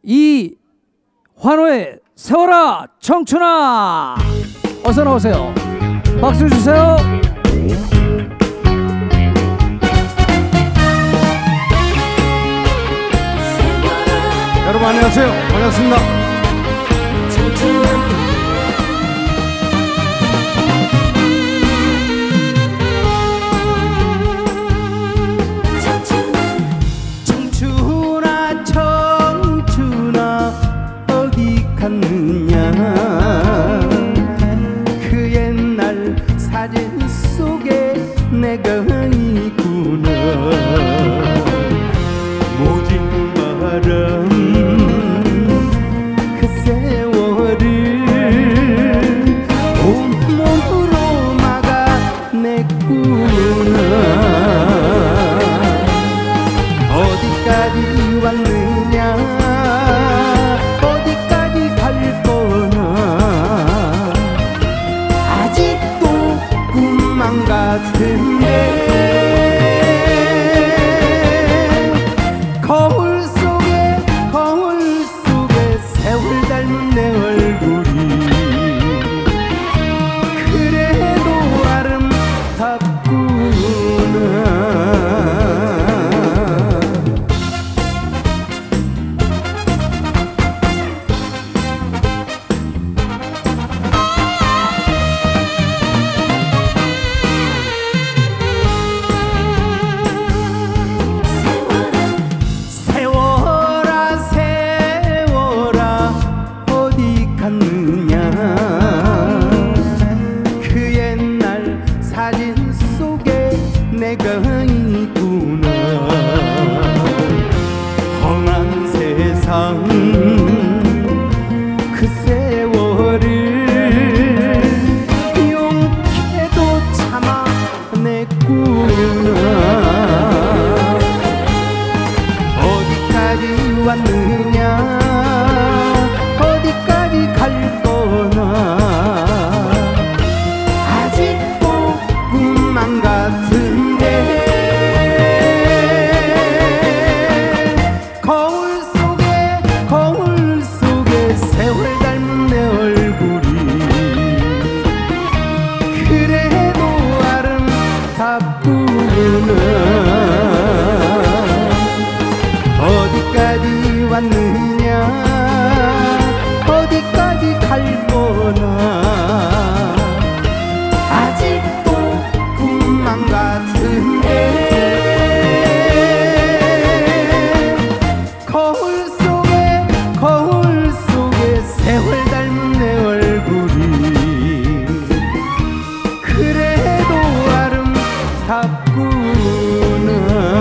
이환호의 세월아 청춘아, 어서 나오세요. 박수 주세요. 여러분 안녕하세요. 반갑습니다. 청춘아 청춘아 어디 갔느냐, 그 옛날 사진 속에 내가 있구나. 모진 바람 그 세월을 온몸으로 막아냈구나. 어디까지 왔느냐, 어디까지 갈 거나, 아직도 꿈만 같은데. 거울 속에 세월 닮은 내 얼굴이 그래도 아름답구나. 그 옛날 사진 속에 내가 있구나. 험한 세상 그 세월을 용케도 참아냈구나. 어디까지 왔느냐, 어디까지 갈 거나, 아직도 꿈만 같은데. 거울 속에 세월 닮은 내 얼굴이 그래도 아름답구나. 어디까지 왔느냐, 어디까지 갈 거나, 아직도 꿈만 같은데. 거울 속에 세월 닮은 내 얼굴이 그래도 아름답구나.